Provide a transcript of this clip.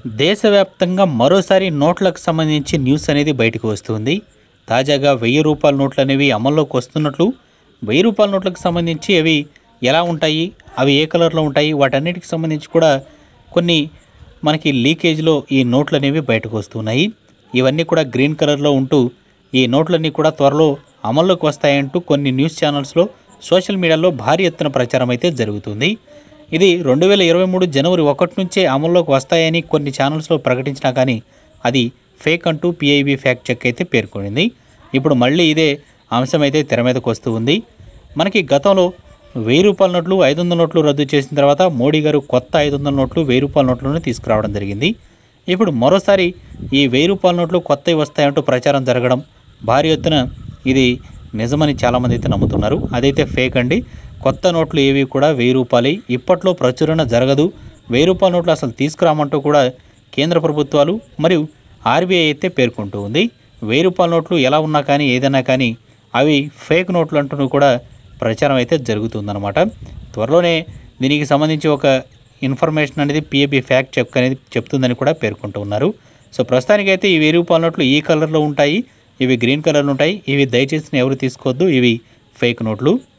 దేశవ్యాప్తంగా మరోసారి నోట్లకు సంబంధించి న్యూస్ అనేది బయటకు వస్తుంది. తాజాగా 1000 రూపాయల నోట్లు అనేవి అమల్లోకి వస్తున్నట్లు, 1000 రూపాయల నోట్లకు సంబంధించి అవి ఎలా ఉంటాయి, అవి ఏ కలర్లో ఉంటాయి, వాటన్నిటికి సంబంధించి కూడా కొన్ని మనకి లీకేజ్లో ఈ నోట్లు అనేవి బయటకు వస్తున్నాయి. ఇవన్నీ కూడా గ్రీన్ కలర్లో ఉంటూ ఈ నోట్లన్నీ కూడా త్వరలో అమల్లోకి వస్తాయంటూ కొన్ని న్యూస్ ఛానల్స్లో, సోషల్ మీడియాలో భారీ ఎత్తున ప్రచారం అయితే జరుగుతుంది. ఇది 2023 జనవరి 1 నుంచే అమల్లోకి వస్తాయని కొన్ని ఛానల్స్లో ప్రకటించినా కానీ అది ఫేక్ అంటూ పిఐబి ఫ్యాక్ట్ చెక్ అయితే పేర్కొనింది. ఇప్పుడు మళ్ళీ ఇదే అంశం అయితే తెర మీదకు వస్తూ ఉంది. మనకి గతంలో 1000 రూపాయల నోట్లు, 500 నోట్లు రద్దు చేసిన తర్వాత మోడీ గారు కొత్త 500 నోట్లు, 1000 రూపాయల నోట్లను తీసుకురావడం జరిగింది. ఇప్పుడు మరోసారి ఈ 1000 రూపాయల నోట్లు కొత్తవి వస్తాయంటూ ప్రచారం జరగడం, భారీ ఎత్తున ఇది నిజమని చాలామంది అయితే నమ్ముతున్నారు. అదైతే ఫేక్ అండి. కొత్త నోట్లు ఏవి కూడా 1000 రూపాయలు ఇప్పట్లో ప్రచురణ జరగదు, 1000 రూపాయల నోట్లు అసలు తీసుకురామంటూ కూడా కేంద్ర ప్రభుత్వాలు మరియు ఆర్బీఐ అయితే పేర్కొంటూ ఉంది. 1000 రూపాయల నోట్లు ఎలా ఉన్నా కానీ, ఏదైనా కానీ అవి ఫేక్ నోట్లు అంటూ కూడా ప్రచారం అయితే జరుగుతుందన్నమాట. త్వరలోనే దీనికి సంబంధించి ఒక ఇన్ఫర్మేషన్ అనేది పిఏబి ఫ్యాక్ట్ చెక్ అనేది చెప్తుందని కూడా పేర్కొంటూ ఉన్నారు. సో ప్రస్తుతానికైతే ఈ 1000 రూపాయల నోట్లు ఈ కలర్లో ఉంటాయి, ఇవి గ్రీన్ కలర్లో ఉంటాయి. ఇవి దయచేసి ఎవరు తీసుకోవద్దు, ఇవి ఫేక్ నోట్లు.